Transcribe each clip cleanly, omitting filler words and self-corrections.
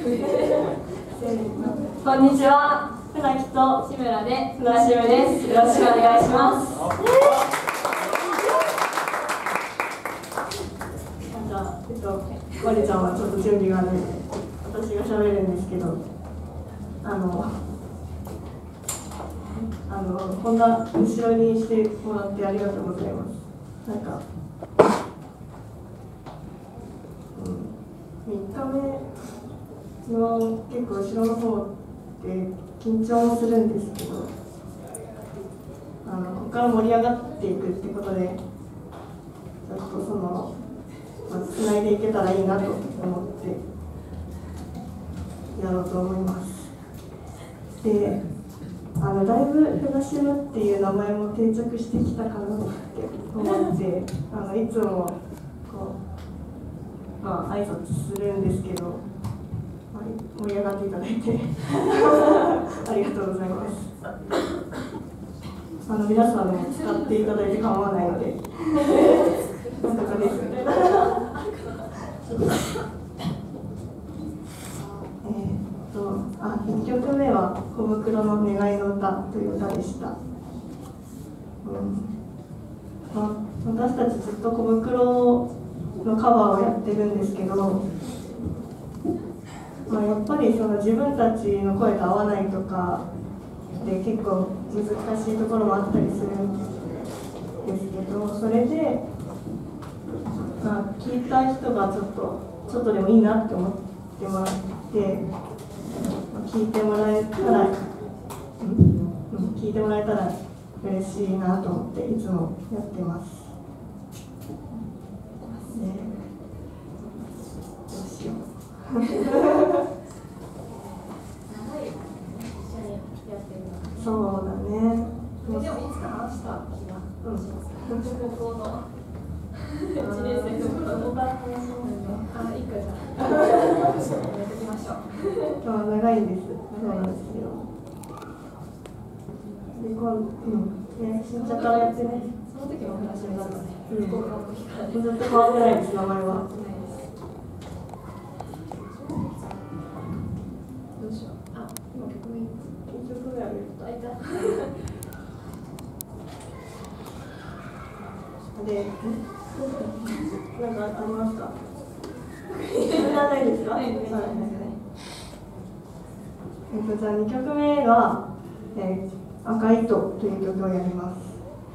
こんにちは。船木と志村で船志村です。よろしくお願いします。まりちゃんはちょっと準備があるので、私が喋るんですけど、こんな後ろにしてもらってありがとうございます。なんか、3日目の結構後ろの方って緊張もするんですけど、ここから盛り上がっていくってことで、ちょっとつないでいけたらいいなと思ってやろうと思います。で、だいぶフラシムっていう名前も定着してきたかなって思って、いつもこう、挨拶するんですけど、盛り上がっていただいてありがとうございます。皆さんも使っていただいて構わないのでなんとかです。1曲目は「小袋の願いの歌」という歌でした。私たちずっと小袋のカバーをやってるんですけど、やっぱり自分たちの声と合わないとかで結構難しいところもあったりするんですけど、それで、聞いた人がちょっとでもいいなって思ってもらって、聞いてもらえたら嬉しいなと思っていつもやってます。どうしようそうだね。 でもいつか話した気がします。高校の1年生の頃の話しますね。いいかじゃあ。やっていきましょう。 長いんです。そうなんですよ。で、新茶からやってね。 その時も話になったね。高校の時から。 ずっと変わってないです、名前は。 どうしよう。今曲名。 曲名あげた。で、なんかありますか？ないですか？ないですね。じゃあ2曲目が、赤い糸という曲をやります。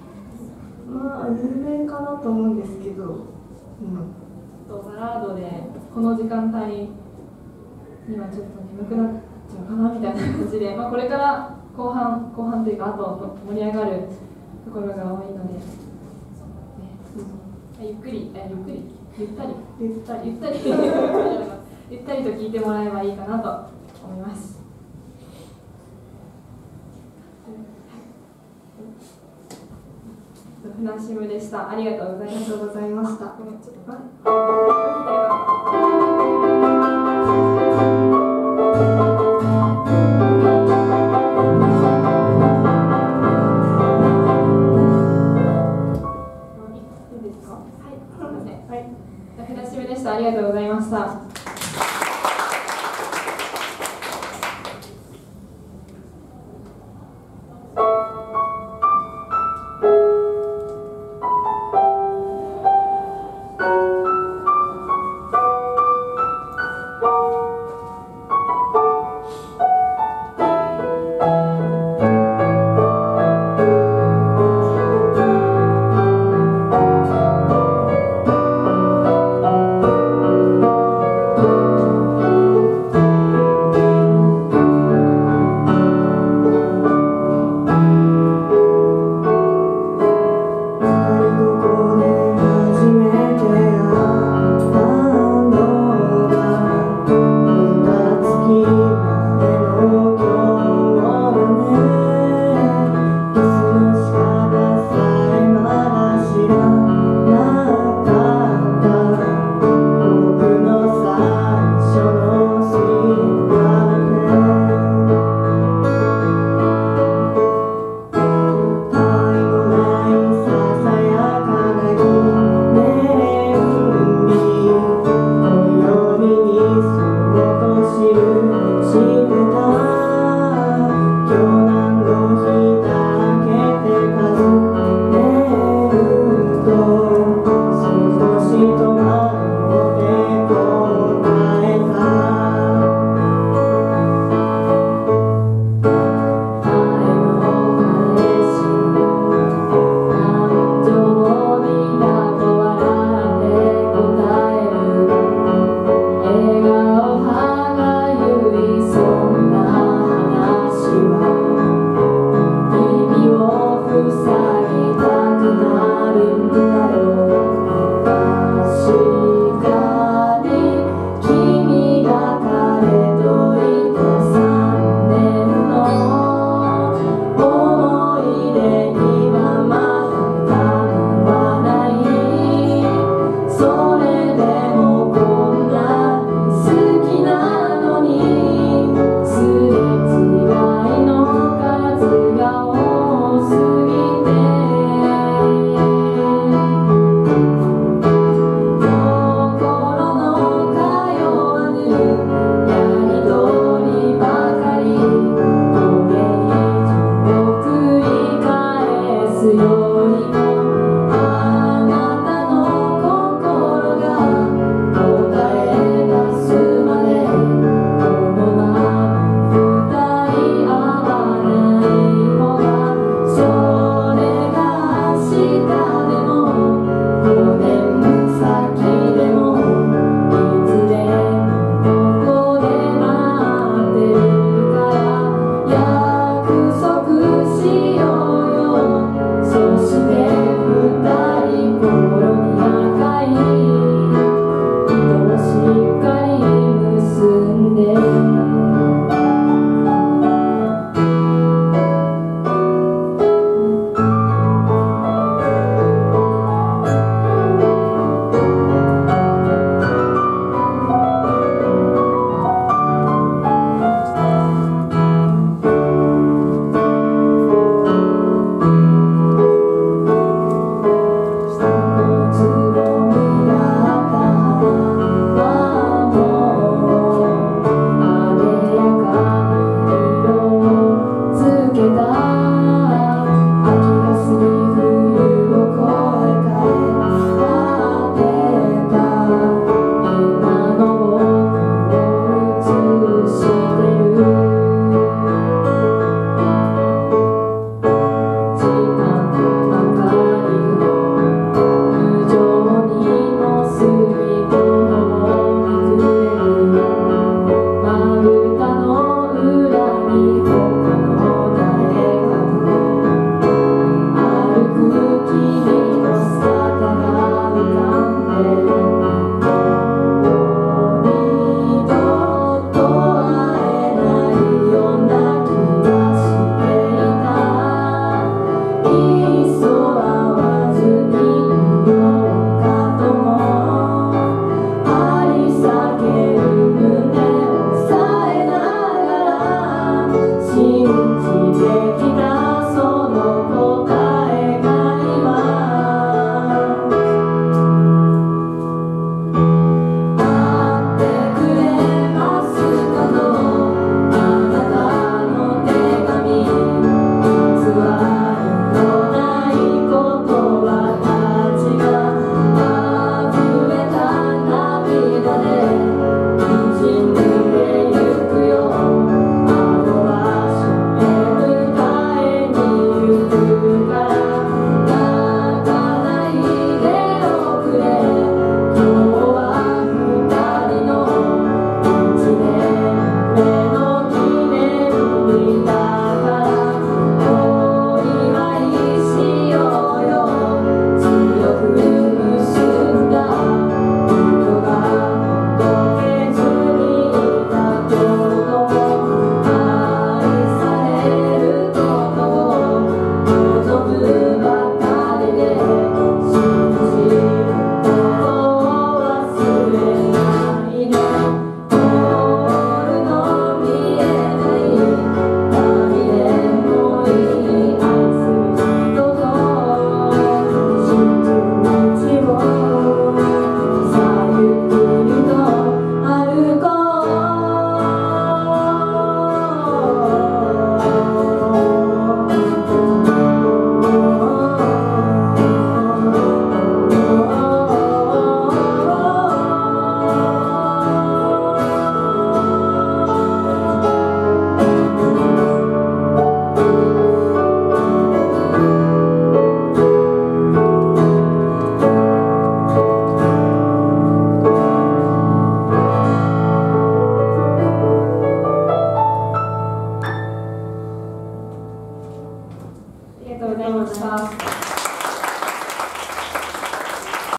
有名かなと思うんですけど、 バラードでこの時間帯にはちょっと眠くなっちゃうかなみたいな感じで、これから後半というかあと盛り上がるところが多いので、ゆったりと聴いてもらえばいいかなと思います。フナシムでした。ありがとうございました。 ありがとうございました。